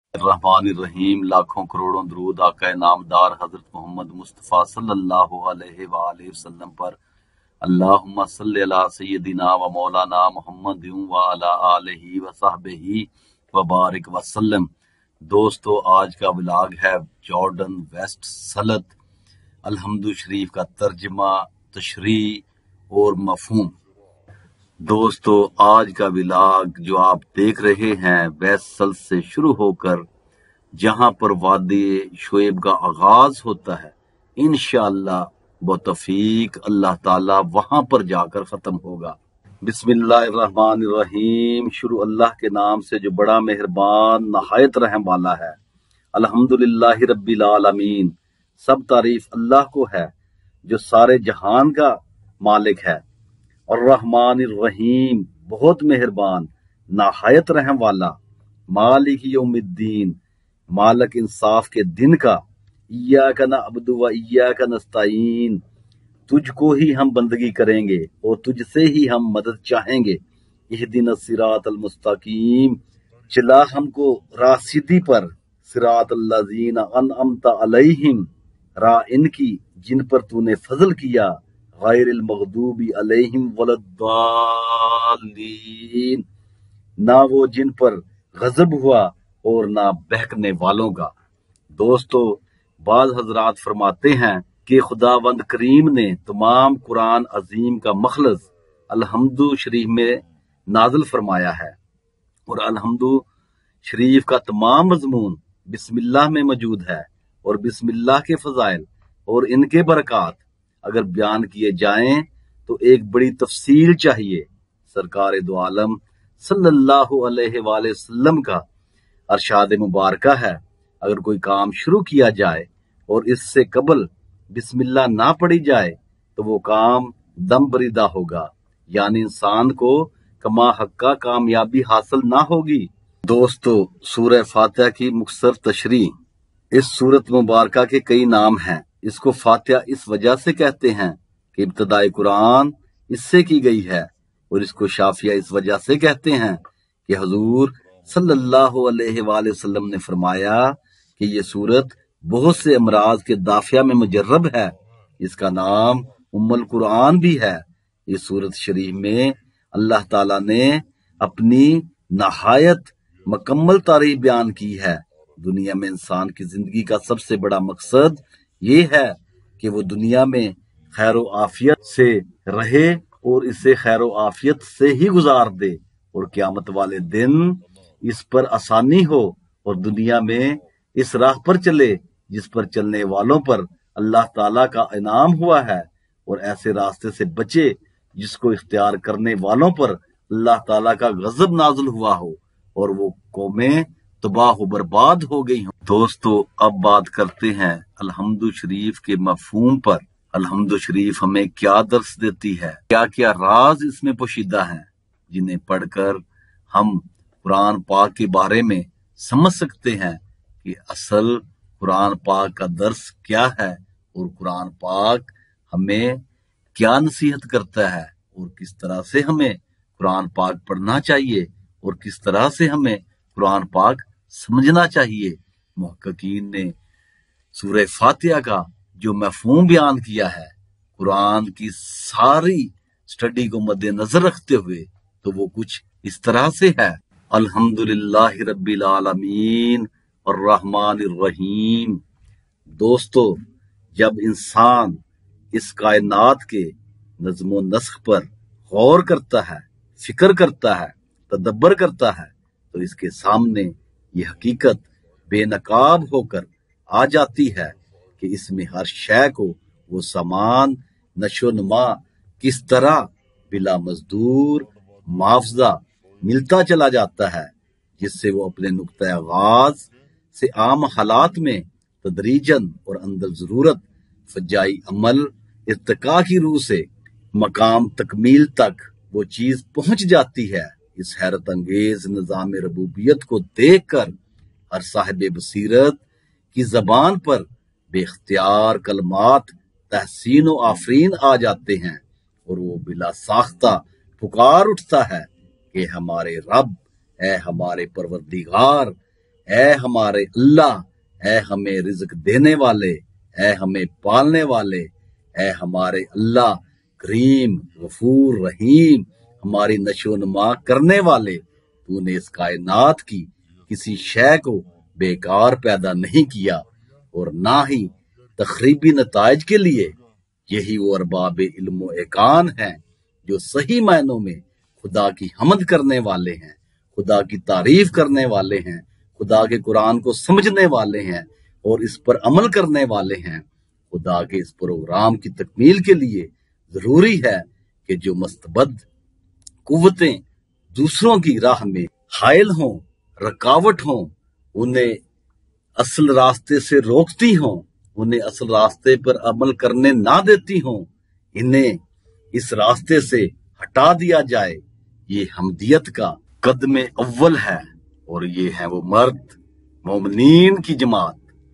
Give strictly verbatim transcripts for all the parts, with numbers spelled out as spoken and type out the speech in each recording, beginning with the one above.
الرحمن الرحیم، لاکھوں کروڑوں درود آقا نامدار حضرت محمد مصطفیٰ صلی اللہ علیہ وآلہ وسلم پر۔ اللہم صلی علی سیدنا و مولانا محمد وعلی آلہ وصحبہ وبارک وسلم۔ دوستو، آج کا ولاگ ہے جارڈن ویسٹ سلط الحمدو شریف کا ترجمہ، تشریح اور مفہوم۔ دوستو، آج کا ولاگ جو آپ دیکھ رہے ہیں ویسل سے شروع ہو کر جہاں پر وادی شعیب کا آغاز ہوتا ہے، انشاءاللہ بتوفیق اللہ تعالی وہاں پر جا کر ختم ہوگا۔ بسم اللہ الرحمن الرحیم، شروع اللہ کے نام سے جو بڑا مہربان نہایت رحم والا ہے۔ الحمدللہ رب العالمین، سب تعریف اللہ کو ہے جو سارے جہان کا مالک ہے۔ الرحمن الرحیم، بہت مہربان نہایت رحم والا۔ مالک یوم الدین، مالک انصاف کے دن کا۔ ایاک نعبد و ایاک نستعین، تجھ کو ہی ہم بندگی کریں گے اور تجھ سے ہی ہم مدد چاہیں گے۔ اہدنا الصراط المستقیم، چلا ہم کو راہ سیدھی پر۔ صراط اللذین انعمت علیہم، راہ ان کی جن پر تو نے فضل کیا۔ غیر المغضوبی علیہم ولاددالین، نہ وہ جن پر غضب ہوا اور نہ بہکنے والوں کا۔ دوستو، بعض حضرات فرماتے ہیں کہ خداوند کریم نے تمام قرآن عظیم کا مخلص الحمدو شریف میں نازل فرمایا ہے، اور الحمدو شریف کا تمام مضمون بسم اللہ میں موجود ہے، اور بسم اللہ کے فضائل اور ان کے برکات اگر بیان کیے جائیں تو ایک بڑی تفصیل چاہیے۔ سرکار دو عالم صلی اللہ علیہ وآلہ وسلم کا ارشاد مبارکہ ہے، اگر کوئی کام شروع کیا جائے اور اس سے قبل بسم اللہ نہ پڑھی جائے تو وہ کام دم بریدہ ہوگا، یعنی انسان کو کما حقہ کامیابی حاصل نہ ہوگی۔ دوستو، سورہ فاتحہ کی مختصر تشریح۔ اس سورت مبارکہ کے کئی نام ہیں۔ اس کو فاتحہ اس وجہ سے کہتے ہیں کہ ابتدائی قرآن اس سے کی گئی ہے، اور اس کو شافیہ اس وجہ سے کہتے ہیں کہ حضور صلی اللہ علیہ وآلہ وسلم نے فرمایا کہ یہ سورت بہت سے امراض کے دافعہ میں مجرب ہے۔ اس کا نام ام القرآن بھی ہے۔ اس سورت شریف میں اللہ تعالیٰ نے اپنی نہایت مکمل تعریف بیان کی ہے۔ دنیا میں انسان کی زندگی کا سب سے بڑا مقصد یہ ہے کہ وہ دنیا میں خیر و عافیت سے رہے اور اسے خیر و عافیت سے ہی گزار دے، اور قیامت والے دن اس پر آسانی ہو اور دنیا میں اس راہ پر چلے جس پر چلنے والوں پر اللہ تعالیٰ کا انعام ہوا ہے، اور ایسے راستے سے بچے جس کو اختیار کرنے والوں پر اللہ تعالیٰ کا غضب نازل ہوا ہو اور وہ قومیں تباہ و برباد ہو گئی ہوں۔ دوستو، اب بات کرتے ہیں الحمدو شریف کے مفہوم پر۔ الحمدو شریف ہمیں کیا درس دیتی ہے، کیا کیا راز اس میں پوشیدہ ہیں جنہیں پڑھ کر ہم قرآن پاک کے بارے میں سمجھ سکتے ہیں کہ اصل قرآن پاک کا درس کیا ہے، اور قرآن پاک ہمیں کیا نصیحت کرتا ہے، اور کس طرح سے ہمیں قرآن پاک پڑھنا چاہیے، اور کس طرح سے ہمیں قرآن پاک سمجھنا چاہیے۔ محققین نے سورہ فاتحہ کا جو مفہوم بیان کیا ہے قرآن کی ساری سٹڈی کو مد نظر رکھتے ہوئے، تو وہ کچھ اس طرح سے ہے۔ الحمدللہ رب العالمین الرحمن الرحیم۔ دوستو، جب انسان اس کائنات کے نظم و نسق پر غور کرتا ہے، فکر کرتا ہے، تدبر کرتا ہے، تو اس کے سامنے یہ حقیقت بے نقاب ہو کر آ جاتی ہے کہ اس میں ہر شے کو وہ سامان نشو نما کس طرح بلا مزدور معاوضہ ملتا چلا جاتا ہے، جس سے وہ اپنے نقطۂ آغاز سے عام حالات میں تدریجاً اور اندر ضرورت فجائی عمل ارتقاء کی روح سے مقام تکمیل تک وہ چیز پہنچ جاتی ہے۔ اس حیرت انگیز نظام ربوبیت کو دیکھ کر ہر صاحب بصیرت کی زبان پر بے اختیار کلمات تحسین و آفرین آ جاتے ہیں، اور وہ بلا ساختہ پکار اٹھتا ہے کہ ہمارے رب، اے ہمارے پروردگار، اے ہمارے اللہ، اے ہمیں رزق دینے والے، اے ہمیں پالنے والے، اے ہمارے اللہ کریم غفور رحیم، ہماری نشو و نما کرنے والے، تو نے اس کائنات کی کسی شے کو بیکار پیدا نہیں کیا اور نہ ہی تخریبی نتائج کے لیے۔ یہی وہ ارباب علم و احکام ہیں جو صحیح معنوں میں خدا کی حمد کرنے والے ہیں، خدا کی تعریف کرنے والے ہیں، خدا کے قرآن کو سمجھنے والے ہیں اور اس پر عمل کرنے والے ہیں۔ خدا کے اس پروگرام کی تکمیل کے لیے ضروری ہے کہ جو مستبد قوتیں دوسروں کی راہ میں حائل ہوں، رکاوٹ ہوں، انہیں اصل راستے سے روکتی ہوں، انہیں اصل راستے پر عمل کرنے نہ دیتی ہوں، انہیں اس راستے سے ہٹا دیا جائے۔ یہ حمدیت کا قدم اول ہے، اور یہ ہے وہ مرد مومنین کی جماعت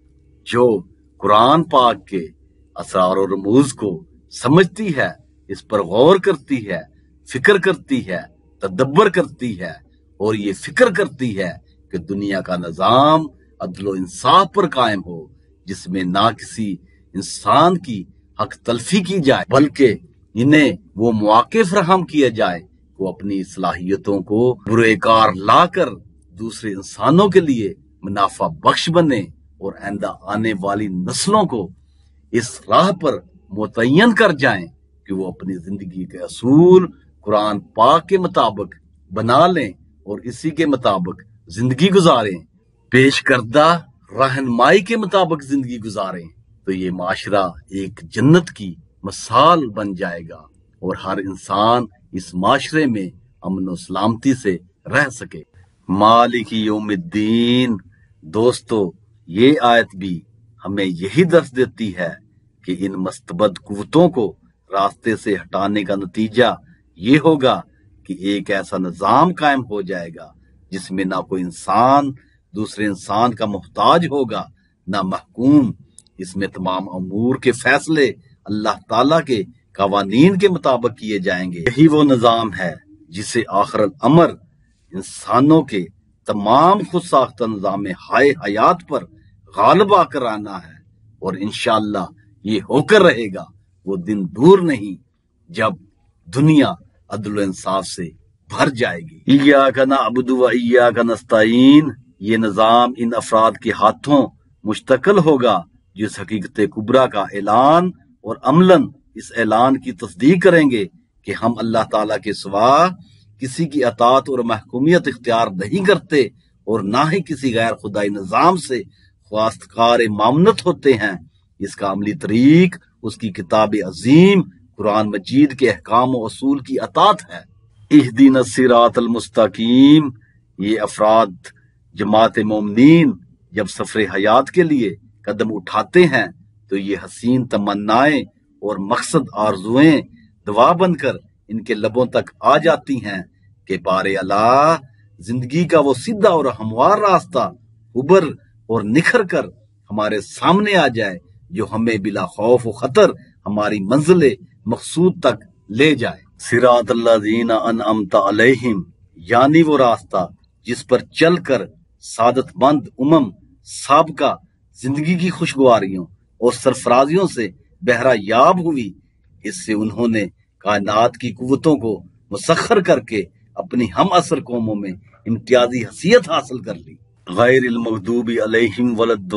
جو قرآن پاک کے اسرار و رموز کو سمجھتی ہے، اس پر غور کرتی ہے، فکر کرتی ہے، تدبر کرتی ہے، اور یہ فکر کرتی ہے کہ دنیا کا نظام عدل و انصاف پر قائم ہو، جس میں نہ کسی انسان کی حق تلفی کی جائے بلکہ انہیں وہ مواقع فراہم کیے جائے کہ وہ اپنی صلاحیتوں کو برے کار لا کر دوسرے انسانوں کے لیے منافع بخش بنے اور آئندہ آنے والی نسلوں کو اس راہ پر متعین کر جائیں کہ وہ اپنی زندگی کے اصول قرآن پاک کے مطابق بنا لیں اور اسی کے مطابق زندگی گزاریں، پیش کردہ رہنمائی کے مطابق زندگی گزاریں، تو یہ معاشرہ ایک جنت کی مثال بن جائے گا اور ہر انسان اس معاشرے میں امن و سلامتی سے رہ سکے۔ مالکی یوم الدین۔ دوستو، یہ آیت بھی ہمیں یہی درس دیتی ہے کہ ان مستبد قوتوں کو راستے سے ہٹانے کا نتیجہ یہ ہوگا کہ ایک ایسا نظام قائم ہو جائے گا جس میں نہ کوئی انسان دوسرے انسان کا محتاج ہوگا، نہ محکوم۔ اس میں تمام امور کے فیصلے اللہ تعالیٰ کے قوانین کے مطابق کیے جائیں گے۔ یہی وہ نظام ہے جسے آخر الامر انسانوں کے تمام خود ساختہ نظام ہائے حیات پر غالب آ کر آنا ہے، اور انشاءاللہ یہ ہو کر رہے گا۔ وہ دن دور نہیں جب دنیا عدل و انصاف سے بھر جائے گی۔ ایاک نعبد و ایاک نستعین۔ یہ نظام ان افراد کے ہاتھوں مشتقل ہوگا جو اس حقیقت کبریٰ کا اعلان اور عملاً اس اعلان کی تصدیق کریں گے کہ ہم اللہ تعالیٰ کے سوا کسی کی اطاعت اور محکومیت اختیار نہیں کرتے اور نہ ہی کسی غیر خدائی نظام سے خواستگار معاملت ہوتے ہیں۔ اس کا عملی طریق اس کی کتاب عظیم قرآن مجید کے احکام و اصول کی اطاعت ہے۔ اہدنا الصراط المستقیم۔ یہ افراد جماعت مومنین جب سفر حیات کے لیے قدم اٹھاتے ہیں تو یہ حسین تمنائیں اور مقصد آرزویں دعا بن کر ان کے لبوں تک آ جاتی ہیں کہ بارے اللہ زندگی کا وہ سیدھا اور ہموار راستہ ابھر اور نکھر کر ہمارے سامنے آ جائے جو ہمیں بلا خوف و خطر ہماری منزل مقصود تک لے جائے۔ صراط اللذین انعمت علیہم، یعنی وہ راستہ جس پر چل کر سعادت مند امم سابقہ زندگی کی خوشگواریوں اور سرفرازیوں سے بہرہ یاب ہوئی۔ اس سے انہوں نے کائنات کی قوتوں کو مسخر کر کے اپنی ہم اثر قوموں میں امتیازی حیثیت حاصل کر لی۔ غیر المغضوبی علیہم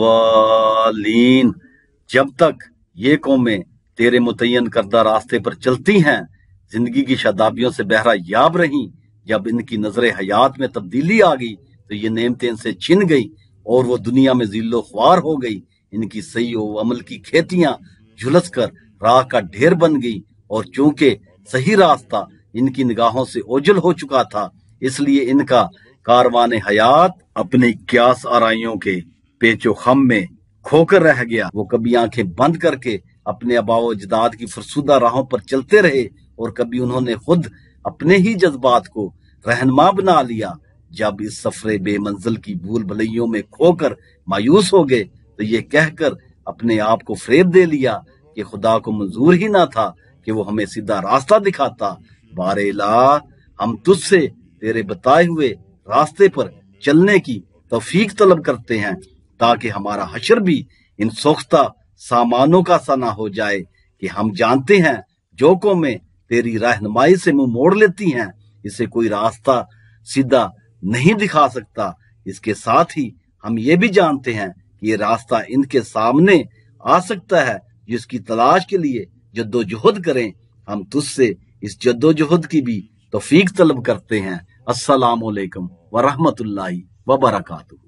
ولاددالین۔ جب تک یہ قومیں تیرے متعین کردہ راستے پر چلتی ہیں، زندگی کی شادابیوں سے بہرہ یاب رہیں، جب ان کی نظر حیات میں تبدیلی آ گئی تو یہ نعمتیں ان سے چھن گئی اور وہ دنیا میں ذل و خوار ہو گئی۔ ان کی صحیح و عمل کی کھیتیاں جھلس کر راہ کا ڈھیر بن گئی، اور چونکہ صحیح راستہ ان کی نگاہوں سے اوجھل ہو چکا تھا، اس لیے ان کا کاروان حیات اپنی قیاس آرائیوں کے پیچ و خم میں کھو کر رہ گیا۔ وہ کبھی آنکھیں بند کر کے اپنے آباء و اجداد کی فرسودہ راہوں پر چلتے رہے، اور کبھی انہوں نے خود اپنے ہی جذبات کو رہنما بنا لیا۔ جب اس سفر بے منزل کی بھول بھلیوں میں کھو کر مایوس ہو گئے تو یہ کہہ کر اپنے آپ کو فریب دے لیا کہ خدا کو منظور ہی نہ تھا کہ وہ ہمیں سیدھا راستہ دکھاتا۔ بارے الہ، ہم تجھ سے تیرے بتائے ہوئے راستے پر چلنے کی توفیق طلب کرتے ہیں تاکہ ہمارا حشر بھی ان سوختہ سامانوں کا سا نہ ہو جائے کہ ہم جانتے ہیں جو قومیں تیری رہنمائی سے منہ موڑ لیتی ہیں اسے کوئی راستہ سیدھا نہیں دکھا سکتا۔ اس کے ساتھ ہی ہم یہ بھی جانتے ہیں کہ یہ راستہ ان کے سامنے آ سکتا ہے جس کی تلاش کے لیے جد و جہد کریں۔ ہم تجھ سے اس جد و جہد کی بھی توفیق طلب کرتے ہیں۔ السلام علیکم ورحمۃ اللہ وبرکاتہ۔